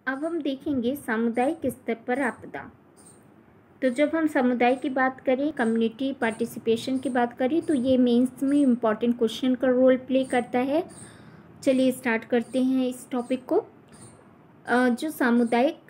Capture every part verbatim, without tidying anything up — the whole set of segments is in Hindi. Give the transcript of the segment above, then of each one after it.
अब हम देखेंगे सामुदायिक स्तर पर आपदा। तो जब हम समुदाय की बात करें, कम्युनिटी पार्टिसिपेशन की बात करें, तो ये मेंस में इम्पॉर्टेंट क्वेश्चन का रोल प्ले करता है। चलिए स्टार्ट करते हैं इस टॉपिक को। अ, जो सामुदायिक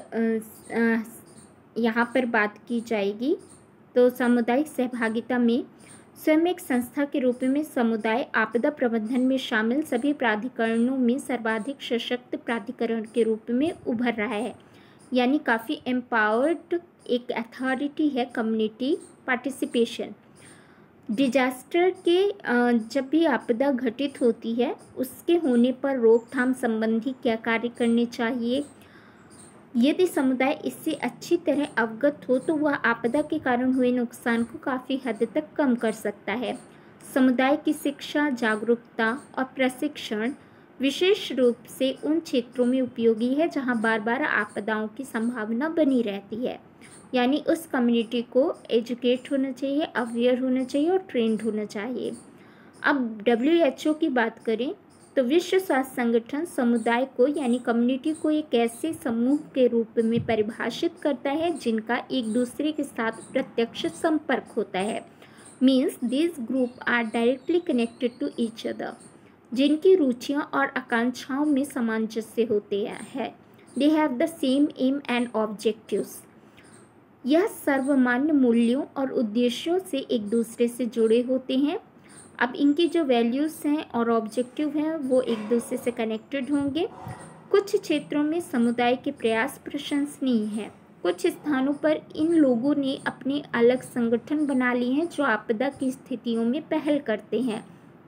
यहाँ पर बात की जाएगी, तो सामुदायिक सहभागिता में स्वयं एक संस्था के रूप में समुदाय आपदा प्रबंधन में शामिल सभी प्राधिकरणों में सर्वाधिक सशक्त प्राधिकरण के रूप में उभर रहा है। यानी काफ़ी एम्पावर्ड एक अथॉरिटी है कम्युनिटी पार्टिसिपेशन। डिजास्टर के जब भी आपदा घटित होती है, उसके होने पर रोकथाम संबंधी क्या कार्य करने चाहिए, यदि समुदाय इससे अच्छी तरह अवगत हो तो वह आपदा के कारण हुए नुकसान को काफ़ी हद तक कम कर सकता है। समुदाय की शिक्षा, जागरूकता और प्रशिक्षण विशेष रूप से उन क्षेत्रों में उपयोगी है जहां बार बार आपदाओं की संभावना बनी रहती है। यानी उस कम्युनिटी को एजुकेट होना चाहिए, अवेयर होना चाहिए और ट्रेंड होना चाहिए। अब डब्ल्यू एच ओ की बात करें तो विश्व स्वास्थ्य संगठन समुदाय को यानी कम्युनिटी को एक ऐसे समूह के रूप में परिभाषित करता है जिनका एक दूसरे के साथ प्रत्यक्ष संपर्क होता है। Means this group are directly connected to each other, जिनकी रुचियां और आकांक्षाओं में सामंजस्य होते हैं। They have the same aim and objectives. यह सर्वमान्य मूल्यों और उद्देश्यों से एक दूसरे से जुड़े होते हैं। अब इनकी जो वैल्यूज़ हैं और ऑब्जेक्टिव हैं वो एक दूसरे से कनेक्टेड होंगे। कुछ क्षेत्रों में समुदाय के प्रयास प्रशंसनीय हैं। कुछ स्थानों पर इन लोगों ने अपने अलग संगठन बना लिए हैं जो आपदा की स्थितियों में पहल करते हैं।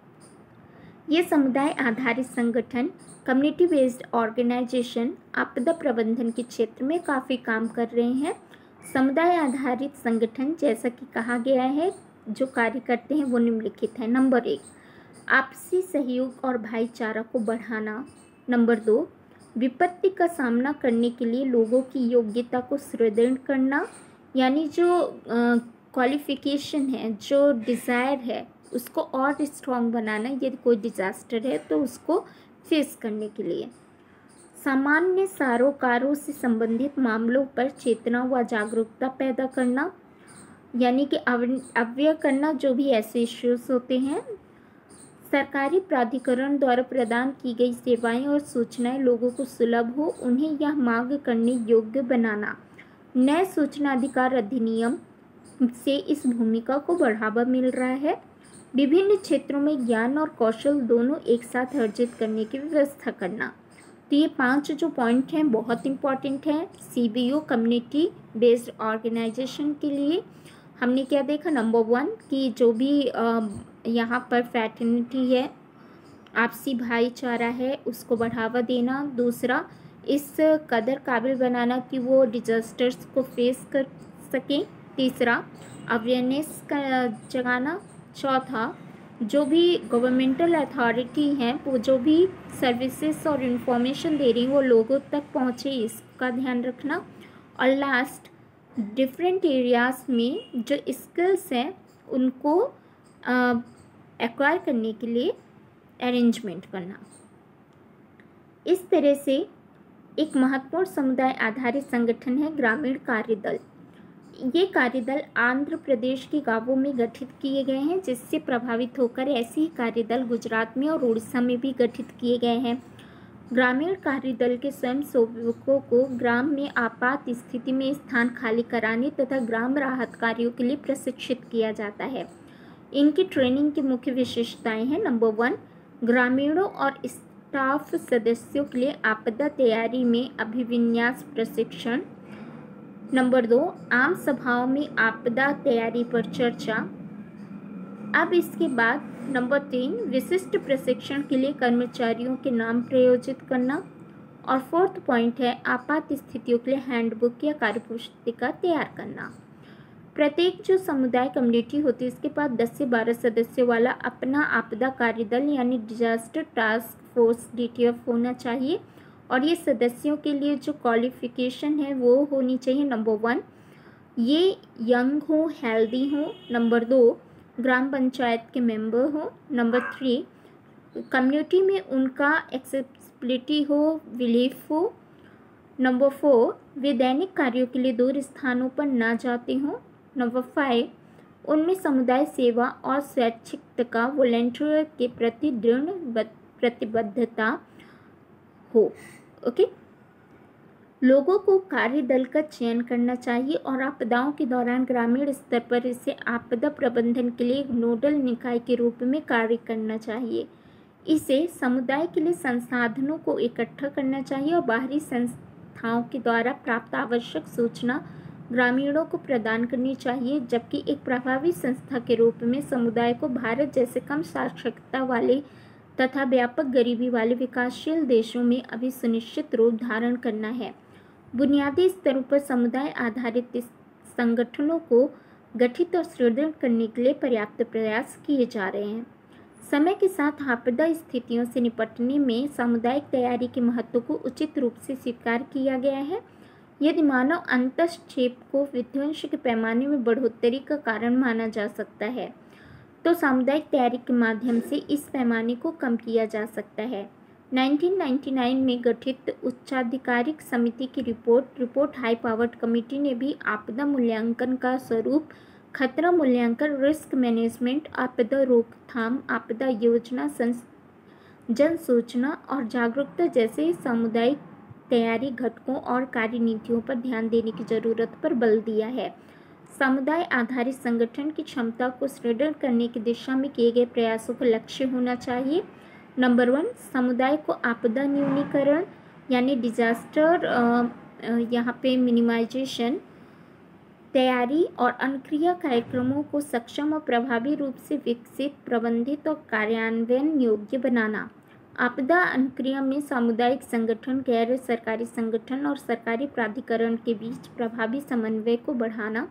ये समुदाय आधारित संगठन, कम्युनिटी बेस्ड ऑर्गेनाइजेशन आपदा प्रबंधन के क्षेत्र में काफ़ी काम कर रहे हैं। समुदाय आधारित संगठन जैसा कि कहा गया है जो कार्य करते हैं वो निम्नलिखित है। नंबर एक, आपसी सहयोग और भाईचारा को बढ़ाना। नंबर दो, विपत्ति का सामना करने के लिए लोगों की योग्यता को सुदृढ़ करना, यानी जो क्वालिफिकेशन है, जो डिज़ायर है, उसको और स्ट्रॉन्ग बनाना यदि कोई डिजास्टर है तो उसको फेस करने के लिए। सामान्य सरोकारों से संबंधित मामलों पर चेतना व जागरूकता पैदा करना, यानी कि अवेयर करना जो भी ऐसे इश्यूज होते हैं। सरकारी प्राधिकरण द्वारा प्रदान की गई सेवाएं और सूचनाएं लोगों को सुलभ हो, उन्हें यह मांग करने योग्य बनाना। नए सूचना अधिकार अधिनियम से इस भूमिका को बढ़ावा मिल रहा है। विभिन्न क्षेत्रों में ज्ञान और कौशल दोनों एक साथ अर्जित करने की व्यवस्था करना। तो ये पांच जो पॉइंट हैं बहुत इम्पॉर्टेंट हैं C B O community based organisation के लिए। हमने क्या देखा, नंबर वन कि जो भी यहाँ पर फ्रैटर्निटी है, आपसी भाईचारा है, उसको बढ़ावा देना। दूसरा, इस कदर काबिल बनाना कि वो डिजास्टर्स को फेस कर सकें। तीसरा, अवेयरनेस का जगाना। चौथा, जो भी गवर्नमेंटल अथॉरिटी हैं वो जो भी सर्विसेज और इंफॉर्मेशन दे रही हैं वो लोगों तक पहुँचे, इसका ध्यान रखना। और लास्ट, डिफरेंट एरियाज़ में जो स्किल्स हैं उनको एक्वायर करने के लिए अरेंजमेंट करना। इस तरह से एक महत्वपूर्ण समुदाय आधारित संगठन है ग्रामीण कार्यदल। ये कार्यदल आंध्र प्रदेश के गांवों में गठित किए गए हैं, जिससे प्रभावित होकर ऐसे ही कार्यदल गुजरात में और उड़ीसा में भी गठित किए गए हैं। ग्रामीण कार्यदल के स्वयंसेवकों को ग्राम में आपात स्थिति में स्थान खाली कराने तथा ग्राम राहत कार्यों के लिए प्रशिक्षित किया जाता है। इनकी ट्रेनिंग की मुख्य विशेषताएं हैं। नंबर वन, ग्रामीणों और स्टाफ सदस्यों के लिए आपदा तैयारी में अभिविन्यास प्रशिक्षण। नंबर दो, आम सभाओं में आपदा तैयारी पर चर्चा। अब इसके बाद नंबर तीन, विशिष्ट प्रशिक्षण के लिए कर्मचारियों के नाम प्रयोजित करना। और फोर्थ पॉइंट है आपात स्थितियों के लिए हैंडबुक या कार्यपुस्तिका तैयार करना। प्रत्येक जो समुदाय कम्युनिटी होती है इसके पास दस से बारह सदस्यों वाला अपना आपदा कार्यदल यानी disaster task force D T F होना चाहिए। और ये सदस्यों के लिए जो क्वालिफिकेशन है वो होनी चाहिए। नंबर वन, ये यंग हो, हेल्दी हो। नंबर दो, ग्राम पंचायत के मेंबर हो। नंबर थ्री, कम्युनिटी में उनका एक्सेसिबिलिटी हो, बिलीफ हो। नंबर फोर, वे दैनिक कार्यों के लिए दूर स्थानों पर ना जाते हों। नंबर फाइव, उनमें समुदाय सेवा और स्वैच्छिकता वॉलंटियर के प्रति दृढ़ प्रतिबद्धता हो। ओके, लोगों को कार्य दल का चयन करना चाहिए और आपदाओं के दौरान ग्रामीण स्तर पर इसे आपदा प्रबंधन के लिए एक नोडल निकाय के रूप में कार्य करना चाहिए। इसे समुदाय के लिए संसाधनों को इकट्ठा करना चाहिए और बाहरी संस्थाओं के द्वारा प्राप्त आवश्यक सूचना ग्रामीणों को प्रदान करनी चाहिए, जबकि एक प्रभावी संस्था के रूप में समुदाय को भारत जैसे कम साक्षरता वाले तथा व्यापक गरीबी वाले विकासशील देशों में अभी सुनिश्चित रूप धारण करना है। बुनियादी स्तरों पर समुदाय आधारित संगठनों को गठित और सुदृढ़ करने के लिए पर्याप्त प्रयास किए जा रहे हैं। समय के साथ आपदा स्थितियों से निपटने में सामुदायिक तैयारी के महत्व को उचित रूप से स्वीकार किया गया है। यदि मानव अंतःक्षेप को विध्वंस के पैमाने में बढ़ोतरी का कारण माना जा सकता है, तो सामुदायिक तैयारी के माध्यम से इस पैमाने को कम किया जा सकता है। उन्नीस सौ निन्यानवे में गठित उच्चाधिकारिक समिति की report report high powered committee ने भी आपदा मूल्यांकन का स्वरूप खतरा मूल्यांकन, रिस्क मैनेजमेंट, आपदा रोकथाम, आपदा योजना, जन सूचना और जागरूकता जैसे सामुदायिक तैयारी घटकों और कार्यनीतियों पर ध्यान देने की जरूरत पर बल दिया है। समुदाय आधारित संगठन की क्षमता को सुदृढ़ करने की दिशा में किए गए प्रयासों का लक्ष्य होना चाहिए। नंबर वन, समुदाय को आपदा न्यूनीकरण यानी डिजास्टर यहाँ पे मिनिमाइजेशन तैयारी और अनुक्रिया कार्यक्रमों को सक्षम और प्रभावी रूप से विकसित, प्रबंधित और कार्यान्वयन योग्य बनाना। आपदा अनुक्रिया में सामुदायिक संगठन, गैर सरकारी संगठन और सरकारी प्राधिकरण के बीच प्रभावी समन्वय को बढ़ाना।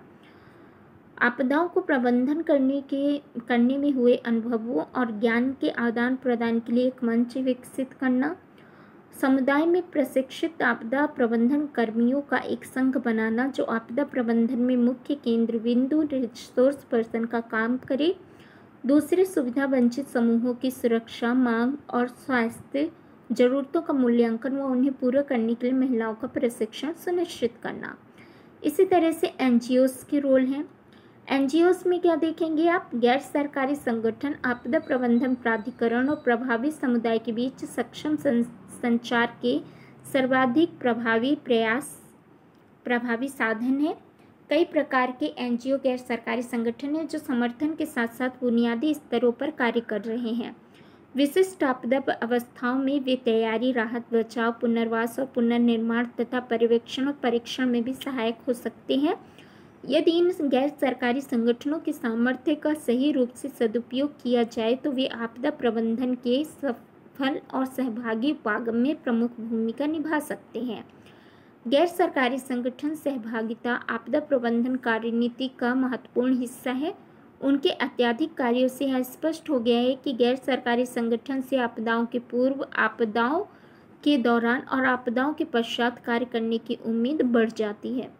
आपदाओं को प्रबंधन करने के करने में हुए अनुभवों और ज्ञान के आदान प्रदान के लिए एक मंच विकसित करना। समुदाय में प्रशिक्षित आपदा प्रबंधन कर्मियों का एक संघ बनाना जो आपदा प्रबंधन में मुख्य केंद्र बिंदु रिसोर्स पर्सन का काम करे। दूसरे, सुविधा वंचित समूहों की सुरक्षा, मांग और स्वास्थ्य जरूरतों का मूल्यांकन व उन्हें पूरा करने के लिए महिलाओं का प्रशिक्षण सुनिश्चित करना। इसी तरह से एनजीओस के रोल हैं। एनजीओस में क्या देखेंगे आप? गैर सरकारी संगठन, आपदा प्रबंधन प्राधिकरण और प्रभावी समुदाय के बीच सक्षम संचार के सर्वाधिक प्रभावी प्रयास प्रभावी साधन है। कई प्रकार के एनजीओ गैर सरकारी संगठन हैं जो समर्थन के साथ साथ बुनियादी स्तरों पर कार्य कर रहे हैं। विशिष्ट आपदा अवस्थाओं में वे तैयारी, राहत, बचाव, पुनर्वास और पुनर्निर्माण तथा पर्यवेक्षण और परीक्षण में भी सहायक हो सकते हैं। यदि इन गैर सरकारी संगठनों के सामर्थ्य का सही रूप से सदुपयोग किया जाए तो वे आपदा प्रबंधन के सफल और सहभागी उपागम में प्रमुख भूमिका निभा सकते हैं। गैर सरकारी संगठन सहभागिता आपदा प्रबंधन कार्यनीति का महत्वपूर्ण हिस्सा है। उनके अत्यधिक कार्यों से यह स्पष्ट हो गया है कि गैर सरकारी संगठन से आपदाओं के पूर्व, आपदाओं के दौरान और आपदाओं के पश्चात कार्य करने की उम्मीद बढ़ जाती है।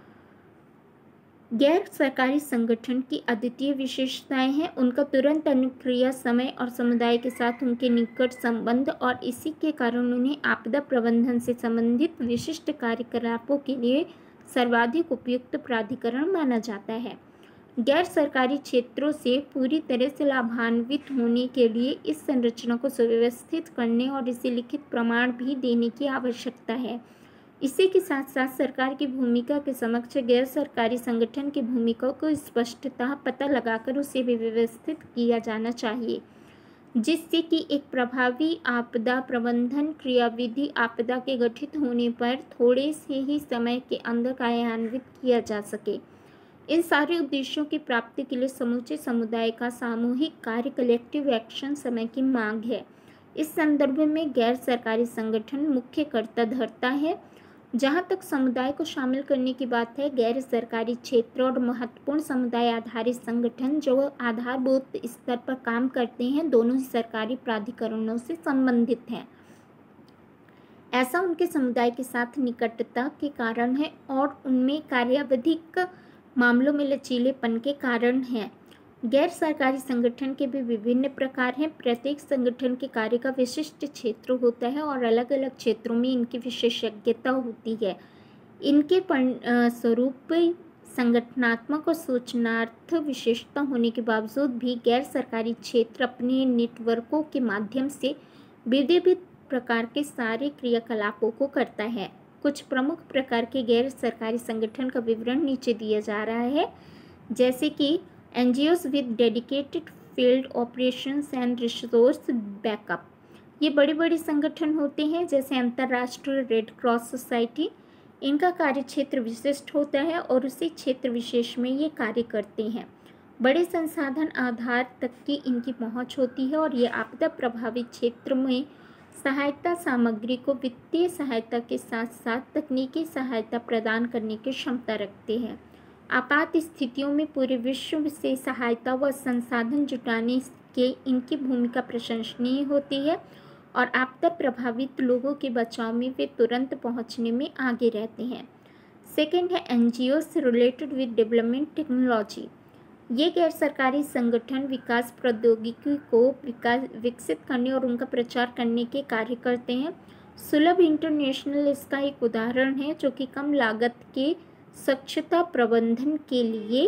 गैर सरकारी संगठन की अद्वितीय विशेषताएं हैं उनका तुरंत अनुक्रिया समय और समुदाय के साथ उनके निकट संबंध, और इसी के कारण उन्हें आपदा प्रबंधन से संबंधित विशिष्ट कार्यकलापों के लिए सर्वाधिक उपयुक्त प्राधिकरण माना जाता है। गैर सरकारी क्षेत्रों से पूरी तरह से लाभान्वित होने के लिए इस संरचना को सुव्यवस्थित करने और इसे लिखित प्रमाण भी देने की आवश्यकता है। इसी के साथ साथ सरकार की भूमिका के समक्ष गैर सरकारी संगठन की भूमिका को स्पष्टतः पता लगाकर उसे व्यवस्थित किया जाना चाहिए, जिससे कि एक प्रभावी आपदा प्रबंधन क्रियाविधि आपदा के गठित होने पर थोड़े से ही समय के अंदर कार्यान्वित किया जा सके। इन सारे उद्देश्यों की प्राप्ति के लिए समूचे समुदाय का सामूहिक कार्य, कलेक्टिव एक्शन समय की मांग है। इस संदर्भ में गैर सरकारी संगठन मुख्य कर्ता धरता है। जहाँ तक समुदाय को शामिल करने की बात है, गैर सरकारी क्षेत्र और महत्वपूर्ण समुदाय आधारित संगठन जो आधारभूत स्तर पर काम करते हैं, दोनों ही सरकारी प्राधिकरणों से संबंधित हैं। ऐसा उनके समुदाय के साथ निकटता के कारण है और उनमें कार्यावधिक मामलों में लचीलेपन के कारण है। गैर सरकारी संगठन के भी विभिन्न प्रकार हैं। प्रत्येक संगठन के कार्य का विशिष्ट क्षेत्र होता है और अलग अलग क्षेत्रों में इनकी विशेषज्ञता होती है। इनके स्वरूप संगठनात्मक और सूचनार्थ विशेषता होने के बावजूद भी गैर सरकारी क्षेत्र अपने नेटवर्कों के माध्यम से विविध प्रकार के सारे क्रियाकलापों को करता है। कुछ प्रमुख प्रकार के गैर सरकारी संगठन का विवरण नीचे दिया जा रहा है, जैसे कि NGOs with dedicated field operations and resource backup. ये बड़े बड़े संगठन होते हैं, जैसे अंतर्राष्ट्रीय रेड क्रॉस सोसाइटी। इनका कार्य क्षेत्र विशिष्ट होता है और उसी क्षेत्र विशेष में ये कार्य करते हैं। बड़े संसाधन आधार तक की इनकी पहुंच होती है और ये आपदा प्रभावित क्षेत्र में सहायता सामग्री को वित्तीय सहायता के साथ साथ तकनीकी सहायता प्रदान करने की क्षमता रखते हैं। आपात स्थितियों में पूरे विश्व से सहायता व संसाधन जुटाने के इनकी भूमिका प्रशंसनीय होती है और आपदा प्रभावित लोगों के बचाव में वे तुरंत पहुंचने में आगे रहते हैं। सेकेंड है NGOs related with development technology. ये गैर सरकारी संगठन विकास प्रौद्योगिकी को विकास विकसित करने और उनका प्रचार करने के कार्य करते हैं। सुलभ इंटरनेशनल इसका एक उदाहरण है, जो कि कम लागत के स्वच्छता प्रबंधन के लिए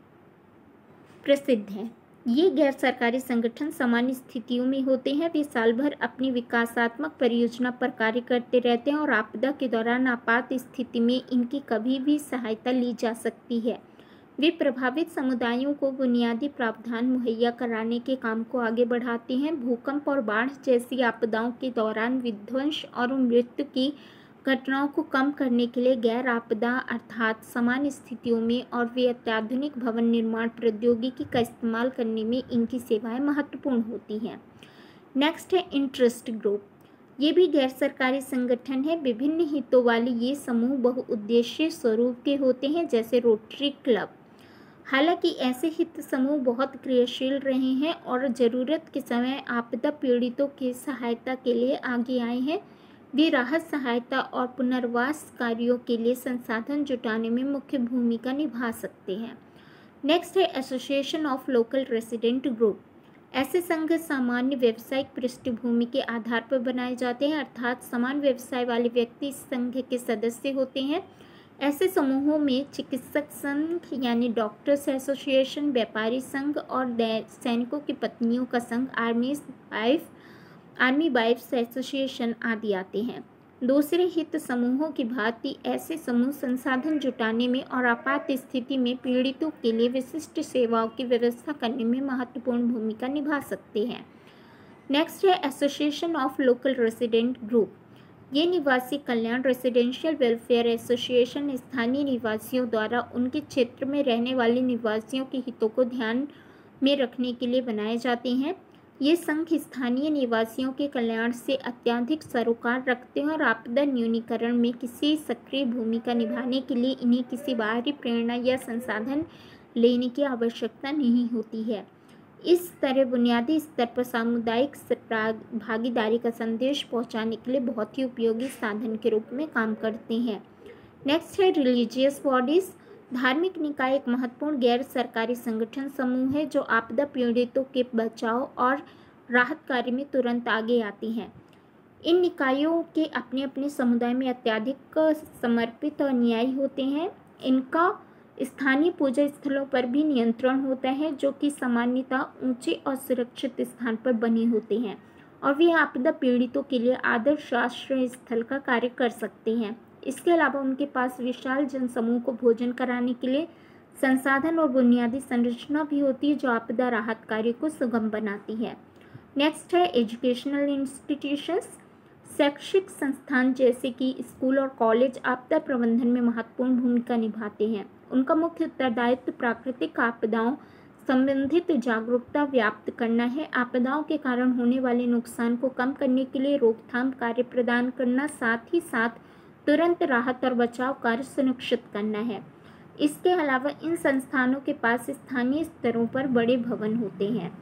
प्रसिद्ध है। ये गैर सरकारी संगठन सामान्य स्थितियों में होते हैं। वे साल भर अपनी विकासात्मक परियोजना पर कार्य करते रहते हैं और आपदा के दौरान आपात स्थिति में इनकी कभी भी सहायता ली जा सकती है। वे प्रभावित समुदायों को बुनियादी प्रावधान मुहैया कराने के काम को आगे बढ़ाते हैं। भूकंप और बाढ़ जैसी आपदाओं के दौरान विध्वंस और मृत्यु की घटनाओं को कम करने के लिए गैर आपदा अर्थात सामान्य स्थितियों में और वे अत्याधुनिक भवन निर्माण प्रौद्योगिकी का इस्तेमाल करने में इनकी सेवाएं महत्वपूर्ण होती हैं। नेक्स्ट है इंटरेस्ट ग्रुप। ये भी गैर सरकारी संगठन है। विभिन्न हितों वाले ये समूह बहुउद्देशीय स्वरूप के होते हैं, जैसे रोटरी क्लब। हालांकि ऐसे हित समूह बहुत क्रियाशील रहे हैं और ज़रूरत के समय आपदा पीड़ितों की सहायता के लिए आगे आए हैं। वे राहत सहायता और पुनर्वास कार्यों के लिए संसाधन जुटाने में मुख्य भूमिका निभा सकते हैं। नेक्स्ट है association of local resident group. ऐसे संघ सामान्य व्यावसायिक पृष्ठभूमि के आधार पर बनाए जाते हैं, अर्थात समान व्यवसाय वाले व्यक्ति इस संघ के सदस्य होते हैं। ऐसे समूहों में चिकित्सक संघ यानी डॉक्टर्स एसोसिएशन, व्यापारी संघ और सैनिकों की पत्नियों का संघ army wife army wives association आदि आते हैं। दूसरे हित समूहों की भांति ऐसे समूह संसाधन जुटाने में और आपात स्थिति में पीड़ितों के लिए विशिष्ट सेवाओं की व्यवस्था करने में महत्वपूर्ण भूमिका निभा सकते हैं। नेक्स्ट है association of local resident group. ये निवासी कल्याण रेसिडेंशियल वेलफेयर एसोसिएशन स्थानीय निवासियों द्वारा उनके क्षेत्र में रहने वाले निवासियों के हितों को ध्यान में रखने के लिए बनाए जाते हैं। ये संघ स्थानीय निवासियों के कल्याण से अत्यधिक सरोकार रखते हैं और आपदा न्यूनीकरण में किसी सक्रिय भूमिका निभाने के लिए इन्हें किसी बाहरी प्रेरणा या संसाधन लेने की आवश्यकता नहीं होती है। इस तरह बुनियादी स्तर पर सामुदायिक भागीदारी का संदेश पहुंचाने के लिए बहुत ही उपयोगी साधन के रूप में काम करते हैं। नेक्स्ट है रिलीजियस बॉडीज़। धार्मिक निकाय एक महत्वपूर्ण गैर सरकारी संगठन समूह है जो आपदा पीड़ितों के बचाव और राहत कार्य में तुरंत आगे आती हैं। इन निकायों के अपने अपने समुदाय में अत्यधिक समर्पित और न्यायी होते हैं। इनका स्थानीय पूजा स्थलों पर भी नियंत्रण होता है, जो कि सामान्यतः ऊंचे और सुरक्षित स्थान पर बने होते हैं और वे आपदा पीड़ितों के लिए आदर्श आश्रय स्थल का कार्य कर सकते हैं। इसके अलावा उनके पास विशाल जनसमूह को भोजन कराने के लिए संसाधन और बुनियादी संरचना भी होती है, जो आपदा राहत कार्य को सुगम बनाती है। नेक्स्ट है एजुकेशनल इंस्टीट्यूशंस। शैक्षिक संस्थान जैसे कि स्कूल और कॉलेज आपदा प्रबंधन में महत्वपूर्ण भूमिका निभाते हैं। उनका मुख्य उत्तरदायित्व प्राकृतिक आपदाओं संबंधित जागरूकता व्याप्त करना है, आपदाओं के कारण होने वाले नुकसान को कम करने के लिए रोकथाम कार्य प्रदान करना, साथ ही साथ तुरंत राहत और बचाव कार्य सुनिश्चित करना है। इसके अलावा इन संस्थानों के पास स्थानीय स्तरों पर बड़े भवन होते हैं।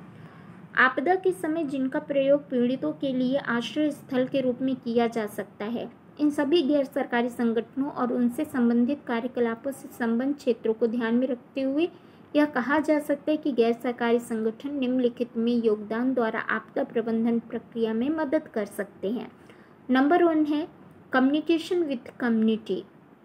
आपदा के समय जिनका प्रयोग पीड़ितों के लिए आश्रय स्थल के रूप में किया जा सकता है। इन सभी गैर सरकारी संगठनों और उनसे संबंधित कार्यकलापों से संबंध क्षेत्रों को ध्यान में रखते हुए यह कहा जा सकता है कि गैर सरकारी संगठन निम्नलिखित में योगदान द्वारा आपदा प्रबंधन प्रक्रिया में मदद कर सकते हैं। नंबर वन है कम्युनिकेशन विद कम्युनिटी,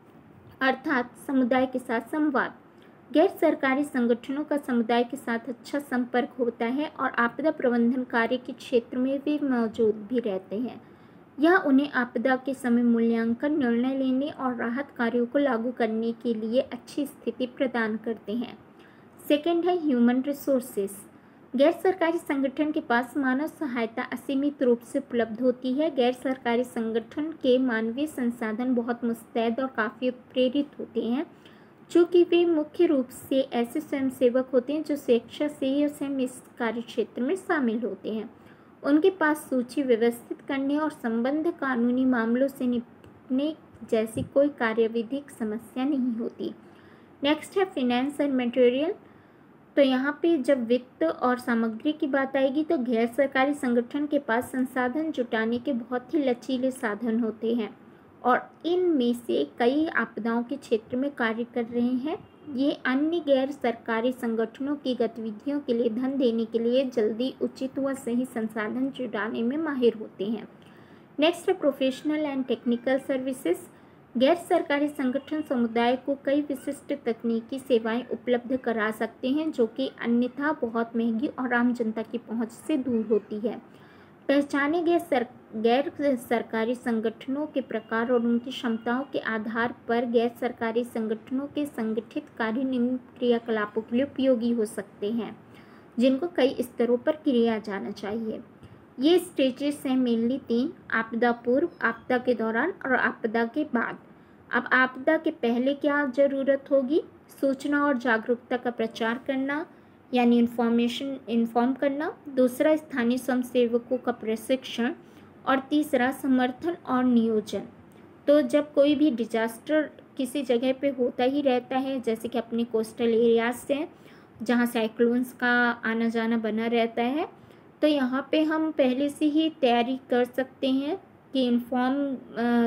अर्थात समुदाय के साथ संवाद। गैर सरकारी संगठनों का समुदाय के साथ अच्छा संपर्क होता है और आपदा प्रबंधन कार्य के क्षेत्र में वे मौजूद भी रहते हैं। यह उन्हें आपदा के समय मूल्यांकन, निर्णय लेने और राहत कार्यों को लागू करने के लिए अच्छी स्थिति प्रदान करते हैं। सेकेंड है ह्यूमन रिसोर्सेज। गैर सरकारी संगठन के पास मानव सहायता असीमित रूप से उपलब्ध होती है। गैर सरकारी संगठन के मानवीय संसाधन बहुत मुस्तैद और काफ़ी प्रेरित होते हैं, चूँकि वे मुख्य रूप से ऐसे स्वयंसेवक होते हैं जो स्वेच्छा से ही स्वयं इस कार्य क्षेत्र में शामिल होते हैं। उनके पास सूची व्यवस्थित करने और संबद्ध कानूनी मामलों से निपटने जैसी कोई कार्यविधिक समस्या नहीं होती। नेक्स्ट है फिनेंस एंड मटेरियल। तो यहाँ पे जब वित्त और सामग्री की बात आएगी तो गैर सरकारी संगठन के पास संसाधन जुटाने के बहुत ही लचीले साधन होते हैं और इनमें से कई आपदाओं के क्षेत्र में कार्य कर रहे हैं। ये अन्य गैर सरकारी संगठनों की गतिविधियों के लिए धन देने के लिए जल्दी, उचित व सही संसाधन जुटाने में माहिर होते हैं। नेक्स्ट है प्रोफेशनल एंड टेक्निकल सर्विसेज। गैर सरकारी संगठन समुदाय को कई विशिष्ट तकनीकी सेवाएं उपलब्ध करा सकते हैं जो कि अन्यथा बहुत महंगी और आम जनता की पहुंच से दूर होती है। पहचाने गए सर, गैर सरकारी संगठनों के प्रकार और उनकी क्षमताओं के आधार पर गैर सरकारी संगठनों के संगठित कार्य निम्न क्रियाकलापों के लिए उपयोगी हो सकते हैं, जिनको कई स्तरों पर किया जाना चाहिए। ये स्टेजेस हैं मेनली तीन: आपदा पूर्व, आपदा के दौरान और आपदा के बाद। अब आपदा के पहले क्या ज़रूरत होगी? सूचना और जागरूकता का प्रचार करना, यानी इन्फॉर्मेशन इन्फॉर्म करना। दूसरा, स्थानीय स्वयंसेवकों का प्रशिक्षण। और तीसरा, समर्थन और नियोजन। तो जब कोई भी डिजास्टर किसी जगह पे होता ही रहता है, जैसे कि अपने कोस्टल एरियाज से जहाँ साइक्लोन्स का आना जाना बना रहता है, तो यहाँ पे हम पहले से ही तैयारी कर सकते हैं कि इन्फॉर्म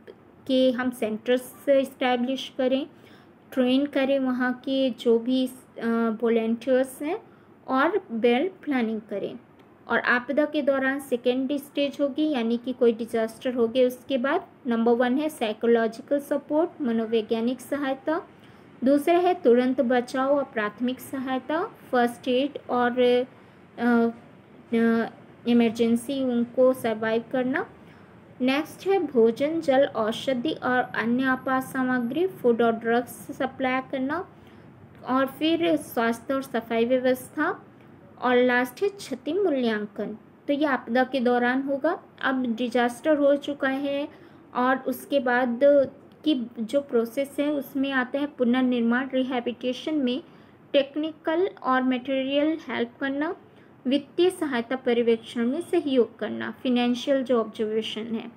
के हम सेंटर्स इस्टेब्लिश करें, ट्रेन करें वहाँ के जो भी वॉलंटियर्स हैं और वेल प्लानिंग करें। और आपदा के दौरान सेकेंड स्टेज होगी, यानी कि कोई डिजास्टर हो गया उसके बाद। नंबर वन है साइकोलॉजिकल सपोर्ट, मनोवैज्ञानिक सहायता। दूसरा है तुरंत बचाव और प्राथमिक सहायता, फर्स्ट एड और इमरजेंसी उनको सर्वाइव करना। नेक्स्ट है भोजन, जल, औषधि और अन्य आपात सामग्री, फूड और ड्रग्स सप्लाई करना। और फिर स्वास्थ्य और सफाई व्यवस्था। और लास्ट है क्षति मूल्यांकन। तो ये आपदा के दौरान होगा। अब डिजास्टर हो चुका है और उसके बाद की जो प्रोसेस है उसमें आता है पुनर्निर्माण, रिहैबिलिटेशन में टेक्निकल और मटेरियल हेल्प करना, वित्तीय सहायता पर्यवेक्षण में सहयोग करना, फिनेंशियल जो ऑब्जर्वेशन है।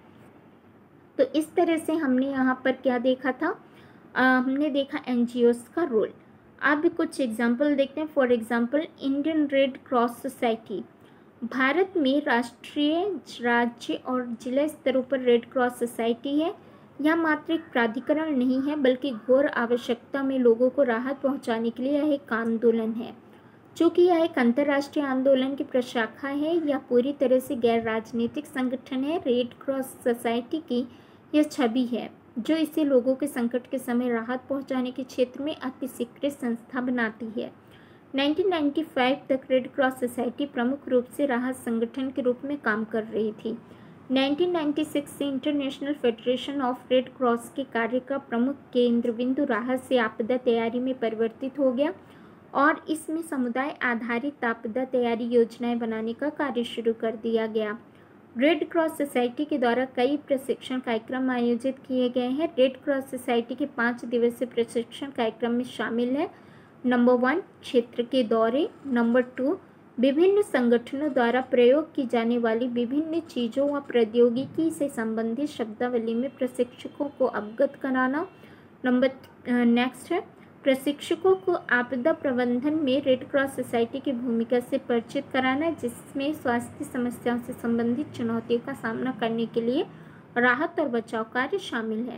तो इस तरह से हमने यहाँ पर क्या देखा था, आ, हमने देखा एनजीओस का रोल। अब कुछ एग्जाम्पल देखते हैं। For example Indian Red Cross Society. Bharat में राष्ट्रीय, राज्य और जिला स्तरों पर रेड क्रॉस सोसाइटी है। यह मात्र एक प्राधिकरण नहीं है, बल्कि घोर आवश्यकता में लोगों को राहत पहुंचाने के लिए यह एक आंदोलन है। चूँकि यह एक अंतर्राष्ट्रीय आंदोलन की प्रशाखा है, यह पूरी तरह से गैर राजनीतिक संगठन है। रेड क्रॉस सोसाइटी की यह छवि है जो इसे लोगों के संकट के समय राहत पहुंचाने के क्षेत्र में अति स्वीकृत संस्था बनाती है। उन्नीस सौ पचानवे तक रेड क्रॉस सोसाइटी प्रमुख रूप से राहत संगठन के रूप में काम कर रही थी। उन्नीस सौ छियानवे से International Federation of Red Cross के कार्य का प्रमुख केंद्र बिंदु राहत से आपदा तैयारी में परिवर्तित हो गया और इसमें समुदाय आधारित आपदा तैयारी योजनाएं बनाने का कार्य शुरू कर दिया गया। रेड क्रॉस सोसाइटी के द्वारा कई प्रशिक्षण कार्यक्रम आयोजित किए गए हैं। रेड क्रॉस सोसाइटी के पाँच दिवसीय प्रशिक्षण कार्यक्रम में शामिल है: नंबर वन, क्षेत्र के दौरे। नंबर टू, विभिन्न संगठनों द्वारा प्रयोग की जाने वाली विभिन्न चीज़ों व प्रौद्योगिकी से संबंधित शब्दावली में प्रशिक्षकों को अवगत कराना। नंबर नेक्स्ट है प्रशिक्षकों को आपदा प्रबंधन में रेड क्रॉस सोसाइटी की भूमिका से परिचित कराना, जिसमें स्वास्थ्य समस्याओं से संबंधित चुनौतियों का सामना करने के लिए राहत और बचाव कार्य शामिल है।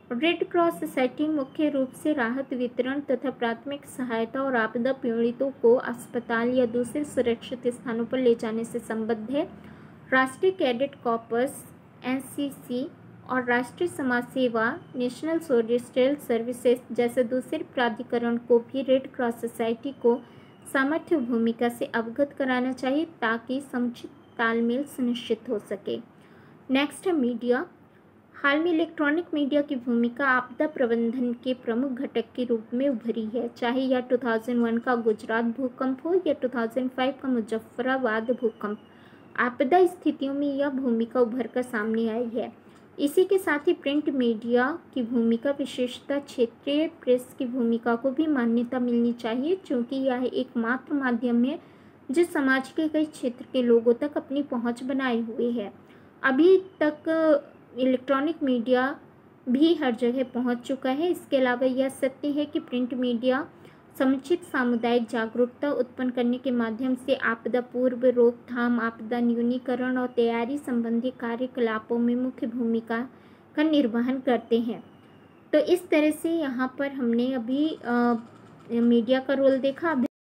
रेड क्रॉस सोसाइटी मुख्य रूप से राहत वितरण तथा प्राथमिक सहायता और आपदा पीड़ितों को अस्पताल या दूसरे सुरक्षित स्थानों पर ले जाने से संबद्ध है। राष्ट्रीय cadet corps N C C और राष्ट्रीय समाज सेवा नेशनल सोशल सर्विसेज जैसे दूसरे प्राधिकरण को भी रेड क्रॉस सोसाइटी को सामर्थ्य भूमिका से अवगत कराना चाहिए ताकि समुचित तालमेल सुनिश्चित हो सके। नेक्स्ट है मीडिया। हाल में इलेक्ट्रॉनिक मीडिया की भूमिका आपदा प्रबंधन के प्रमुख घटक के रूप में उभरी है, चाहे यह दो हज़ार एक का गुजरात भूकंप हो या दो हज़ार पाँच का मुजफ्फराबाद भूकंप। आपदा स्थितियों में यह भूमिका उभर कर सामने आई है। इसी के साथ ही प्रिंट मीडिया की भूमिका, विशेषतः क्षेत्रीय प्रेस की भूमिका को भी मान्यता मिलनी चाहिए, क्योंकि यह एकमात्र माध्यम है जो समाज के कई क्षेत्र के लोगों तक अपनी पहुंच बनाए हुए है। अभी तक इलेक्ट्रॉनिक मीडिया भी हर जगह पहुंच चुका है। इसके अलावा यह सत्य है कि प्रिंट मीडिया समुचित सामुदायिक जागरूकता उत्पन्न करने के माध्यम से आपदा पूर्व रोकथाम, आपदा न्यूनीकरण और तैयारी संबंधी कार्यकलापों में मुख्य भूमिका का निर्वहन करते हैं। तो इस तरह से यहाँ पर हमने अभी आ, मीडिया का रोल देखा।